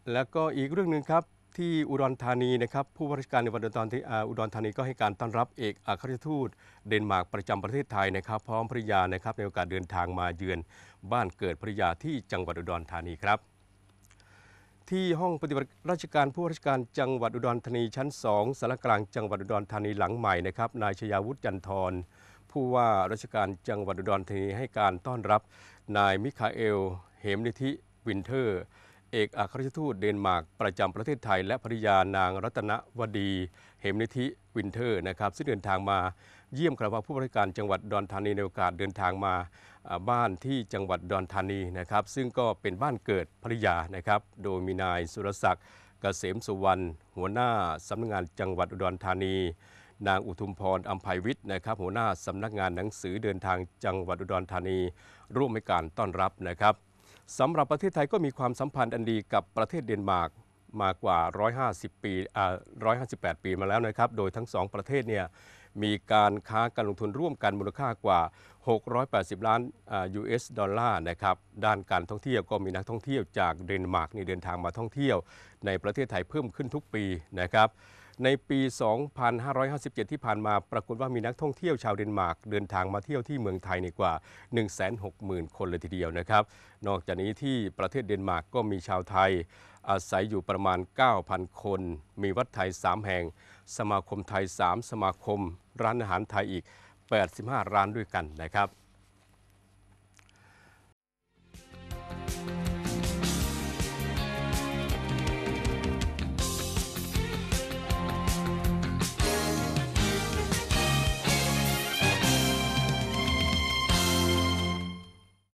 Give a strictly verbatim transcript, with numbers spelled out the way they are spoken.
แล้วก็อีกเรื่องหนึ่งครับที่อุดรธานีนะครับผู้ว่าราชการในวันอุดรธานีอ่าอุดรธานีก็ให้การต้อนรับเอกอัครราชทูตเดนมาร์กประจำประเทศไทยนะครับพร้อมภริยานะครับในโอกาสเดินทางมาเยือนบ้านเกิดภริยาที่จังหวัดอุดรธานีครับที่ห้องปฏิบัติราชการผู้ว่าราชการจังหวัดอุดรธานีชั้นสองสารกลางจังหวัดอุดรธานีหลังใหม่นะครับนายชยาวุฒิจันทรผู้ว่าราชการจังหวัดอุดรธานีให้การต้อนรับนายมิคาเอลเหมนิธิวินเทอร์เอกอัครราชทูตเดนมาร์กประจำประเทศไทยและภริยานางรัตนวดีเหมนิธิวินเทอร์นะครับซึ่งเดินทางมาเยี่ยมคารวะผู้ว่าราชการจังหวัดอุดรธานีในโอกาสเดินทางมาบ้านที่จังหวัดอุดรธานีนะครับซึ่งก็เป็นบ้านเกิดภริยานะครับโดยมีนายสุรศักดิ์เกษมสุวรรณหัวหน้าสำนักงานจังหวัดอุดรธานีนางอุทุมพรอัมภัยวิทย์นะครับหัวหน้าสำนักงานหนังสือเดินทางจังหวัดอุดรธานีร่วมในการต้อนรับนะครับสำหรับประเทศไทยก็มีความสัมพันธ์อันดีกับประเทศเดนมาร์กมากว่าหนึ่งร้อยห้าสิบปีอ่าหนึ่งร้อยห้าสิบแปดปีมาแล้วนะครับโดยทั้งสองประเทศเนี่ยมีการค้าการลงทุนร่วมกันมูลค่ากว่าหกร้อยแปดสิบล้านยูเอสดอลลาร์นะครับด้านการท่องเที่ยวก็มีนักท่องเที่ยวจากเดนมาร์กนี่เดินทางมาท่องเที่ยวในประเทศไทยเพิ่มขึ้นทุกปีนะครับในปี สองพันห้าร้อยห้าสิบเจ็ด ที่ผ่านมาปรากฏว่ามีนักท่องเที่ยวชาวเดนมาร์กเดินทางมาเที่ยวที่เมืองไทยนี่กว่า หนึ่งแสนหกหมื่น คนเลยทีเดียวนะครับนอกจากนี้ที่ประเทศเดนมาร์กก็มีชาวไทยอาศัยอยู่ประมาณ เก้าพัน คนมีวัดไทยสามแห่งสมาคมไทยสามสมาคมร้านอาหารไทยอีกแปดสิบห้าร้านด้วยกันนะครับ